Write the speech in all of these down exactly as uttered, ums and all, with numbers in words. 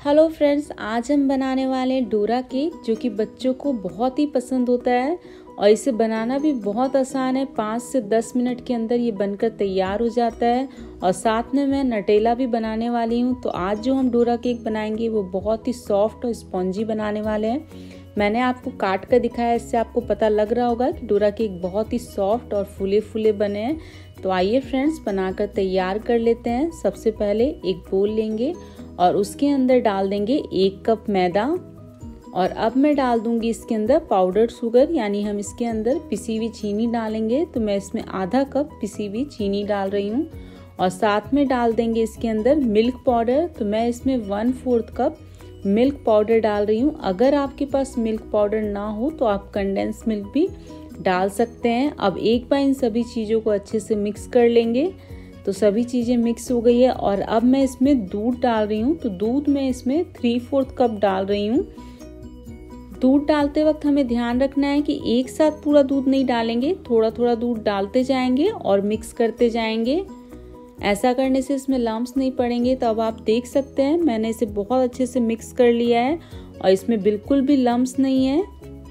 Hello friends, आज हम बनाने वाले हैं डोरा केक जो कि बच्चों को बहुत ही पसंद होता है और इसे बनाना भी बहुत आसान है। पाँच से दस मिनट के अंदर ये बनकर तैयार हो जाता है। और साथ में मैं नटेला भी बनाने वाली हूँ। तो आज जो हम डोरा केक बनाएंगे वो बहुत ही सॉफ्ट और स्पॉन्जी बनाने वाले हैं। मैंने आपको काट कर दिखाया, इससे आपको पता लग रहा होगा कि डोरा केक बहुत ही सॉफ्ट और फूले फूले बने हैं। तो आइए फ्रेंड्स, बनाकर तैयार कर लेते हैं। सबसे पहले एक बोल लेंगे और उसके अंदर डाल देंगे एक कप मैदा। और अब मैं डाल दूंगी इसके अंदर पाउडर शुगर, यानी हम इसके अंदर पिसी हुई चीनी डालेंगे। तो मैं इसमें आधा कप पिसी हुई चीनी डाल रही हूँ। और साथ में डाल देंगे इसके अंदर मिल्क पाउडर। तो मैं इसमें one fourth cup milk powder डाल रही हूँ। अगर आपके पास मिल्क पाउडर ना हो तो आप कंडेंस मिल्क भी डाल सकते हैं। अब एक बार इन सभी चीज़ों को अच्छे से मिक्स कर लेंगे। तो सभी चीज़ें मिक्स हो गई है और अब मैं इसमें दूध डाल रही हूँ। तो दूध मैं इसमें थ्री फोर्थ कप डाल रही हूँ। दूध डालते वक्त हमें ध्यान रखना है कि एक साथ पूरा दूध नहीं डालेंगे, थोड़ा थोड़ा दूध डालते जाएंगे और मिक्स करते जाएंगे। ऐसा करने से इसमें लम्प्स नहीं पड़ेंगे। तो अब आप देख सकते हैं मैंने इसे बहुत अच्छे से मिक्स कर लिया है और इसमें बिल्कुल भी लम्प्स नहीं है।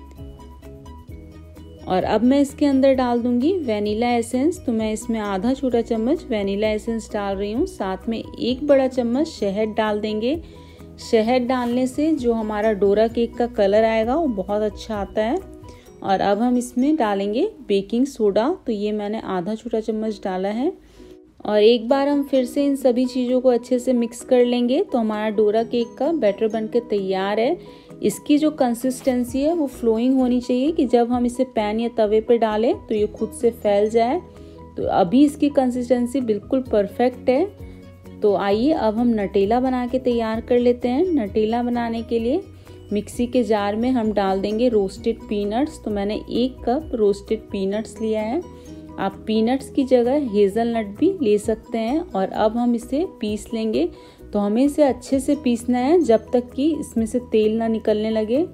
और अब मैं इसके अंदर डाल दूंगी वैनिला एसेंस। तो मैं इसमें आधा छोटा चम्मच वैनिला एसेंस डाल रही हूँ। साथ में एक बड़ा चम्मच शहद डाल देंगे। शहद डालने से जो हमारा डोरा केक का कलर आएगा वो बहुत अच्छा आता है। और अब हम इसमें डालेंगे बेकिंग सोडा। तो ये मैंने आधा छोटा चम्मच डाला है। और एक बार हम फिर से इन सभी चीज़ों को अच्छे से मिक्स कर लेंगे। तो हमारा डोरा केक का बैटर बनकर तैयार है। इसकी जो कंसिस्टेंसी है वो फ्लोइंग होनी चाहिए कि जब हम इसे पैन या तवे पे डालें तो ये खुद से फैल जाए। तो अभी इसकी कंसिस्टेंसी बिल्कुल परफेक्ट है। तो आइए अब हम नटेला बना के तैयार कर लेते हैं। नटेला बनाने के लिए मिक्सी के जार में हम डाल देंगे रोस्टेड पीनट्स। तो मैंने एक कप रोस्टेड पीनट्स लिया है। आप पीनट्स की जगह हेज़लनट भी ले सकते हैं। और अब हम इसे पीस लेंगे। तो हमें इसे अच्छे से पीसना है जब तक कि इसमें से तेल ना निकलने लगे।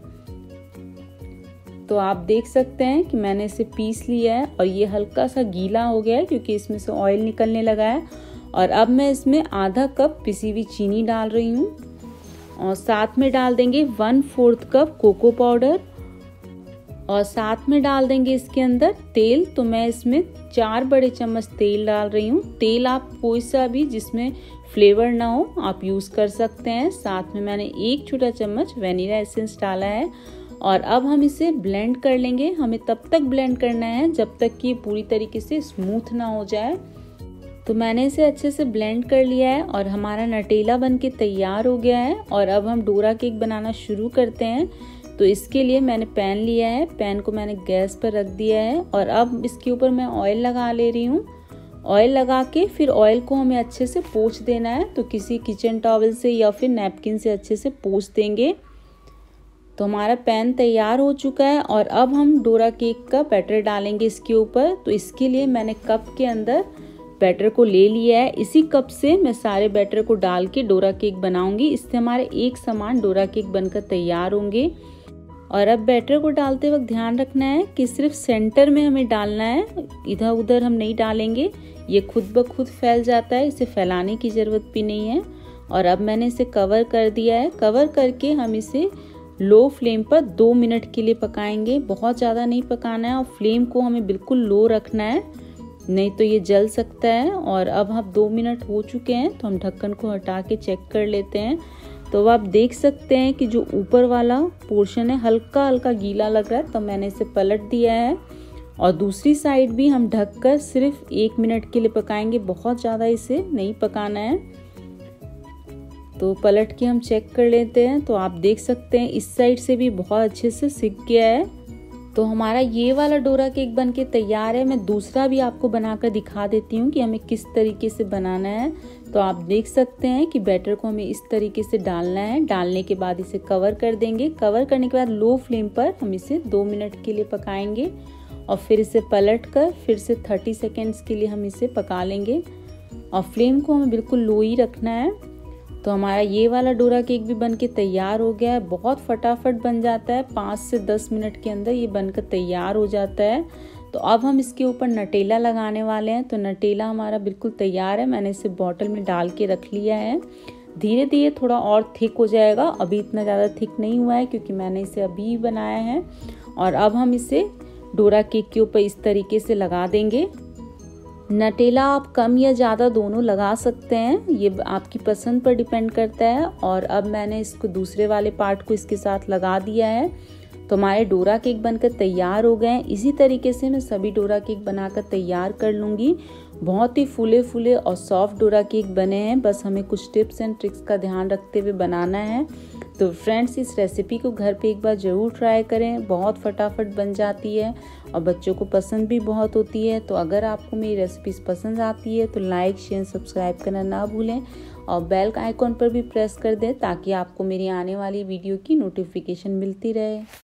तो आप देख सकते हैं कि मैंने इसे पीस लिया है और ये हल्का सा गीला हो गया है क्योंकि इसमें से ऑयल निकलने लगा है। और अब मैं इसमें आधा कप पिसी हुई चीनी डाल रही हूँ और साथ में डाल देंगे one fourth cup cocoa powder. और साथ में डाल देंगे इसके अंदर तेल। तो मैं इसमें चार बड़े चम्मच तेल डाल रही हूँ। तेल आप कोई सा भी जिसमें फ्लेवर ना हो आप यूज़ कर सकते हैं। साथ में मैंने एक छोटा चम्मच वैनिला एसेंस डाला है। और अब हम इसे ब्लेंड कर लेंगे। हमें तब तक ब्लेंड करना है जब तक कि पूरी तरीके से स्मूथ ना हो जाए। तो मैंने इसे अच्छे से ब्लेंड कर लिया है और हमारा नटेला बनके तैयार हो गया है। और अब हम डोरा केक बनाना शुरू करते हैं। तो इसके लिए मैंने पैन लिया है। पैन को मैंने गैस पर रख दिया है और अब इसके ऊपर मैं ऑयल लगा ले रही हूँ। ऑयल लगा के फिर ऑयल को हमें अच्छे से पोंछ देना है। तो किसी किचन टॉवल से या फिर नैपकिन से अच्छे से पोंछ देंगे। तो हमारा पैन तैयार हो चुका है और अब हम डोरा केक का बैटर डालेंगे इसके ऊपर। तो इसके लिए मैंने कप के अंदर बैटर को ले लिया है। इसी कप से मैं सारे बैटर को डाल के डोरा केक बनाऊंगी। इससे हमारे एक समान डोरा केक बनकर तैयार होंगे। और अब बैटर को डालते वक्त ध्यान रखना है कि सिर्फ सेंटर में हमें डालना है, इधर उधर हम नहीं डालेंगे। ये खुद ब खुद फैल जाता है, इसे फैलाने की ज़रूरत भी नहीं है। और अब मैंने इसे कवर कर दिया है। कवर करके हम इसे लो फ्लेम पर दो मिनट के लिए पकाएंगे। बहुत ज़्यादा नहीं पकाना है और फ्लेम को हमें बिल्कुल लो रखना है, नहीं तो ये जल सकता है। और अब हम दो मिनट हो चुके हैं तो हम ढक्कन को हटा के चेक कर लेते हैं। तो आप देख सकते हैं कि जो ऊपर वाला पोर्शन है हल्का हल्का गीला लग रहा है। तो मैंने इसे पलट दिया है और दूसरी साइड भी हम ढककर सिर्फ एक मिनट के लिए पकाएंगे। बहुत ज़्यादा इसे नहीं पकाना है। तो पलट के हम चेक कर लेते हैं। तो आप देख सकते हैं इस साइड से भी बहुत अच्छे से सिक गया है। तो हमारा ये वाला डोरा केक बन के तैयार है। मैं दूसरा भी आपको बनाकर दिखा देती हूँ कि हमें किस तरीके से बनाना है। तो आप देख सकते हैं कि बैटर को हमें इस तरीके से डालना है। डालने के बाद इसे कवर कर देंगे। कवर करने के बाद लो फ्लेम पर हम इसे दो मिनट के लिए पकाएंगे और फिर इसे पलट कर फिर से थर्टी सेकेंड्स के लिए हम इसे पका लेंगे। और फ्लेम को हमें बिल्कुल लो ही रखना है। तो हमारा ये वाला डोरा केक भी बनके तैयार हो गया है। बहुत फटाफट बन जाता है, पाँच से दस मिनट के अंदर ये बनकर तैयार हो जाता है। तो अब हम इसके ऊपर नटेला लगाने वाले हैं। तो नटेला हमारा बिल्कुल तैयार है। मैंने इसे बॉटल में डाल के रख लिया है। धीरे धीरे थोड़ा और थिक हो जाएगा। अभी इतना ज़्यादा थिक नहीं हुआ है क्योंकि मैंने इसे अभी बनाया है। और अब हम इसे डोरा केक के ऊपर इस तरीके से लगा देंगे। नटेला आप कम या ज़्यादा दोनों लगा सकते हैं, ये आपकी पसंद पर डिपेंड करता है। और अब मैंने इसको दूसरे वाले पार्ट को इसके साथ लगा दिया है, तो हमारे डोरा केक बनकर तैयार हो गए हैं। इसी तरीके से मैं सभी डोरा केक बनाकर तैयार कर लूँगी। बहुत ही फूले फूले और सॉफ्ट डोरा केक बने हैं, बस हमें कुछ टिप्स एंड ट्रिक्स का ध्यान रखते हुए बनाना है। तो फ्रेंड्स, इस रेसिपी को घर पे एक बार ज़रूर ट्राई करें, बहुत फटाफट बन जाती है और बच्चों को पसंद भी बहुत होती है। तो अगर आपको मेरी रेसिपीज़ पसंद आती है तो लाइक शेयर सब्सक्राइब करना ना भूलें और बेल आइकॉन पर भी प्रेस कर दें ताकि आपको मेरी आने वाली वीडियो की नोटिफिकेशन मिलती रहे।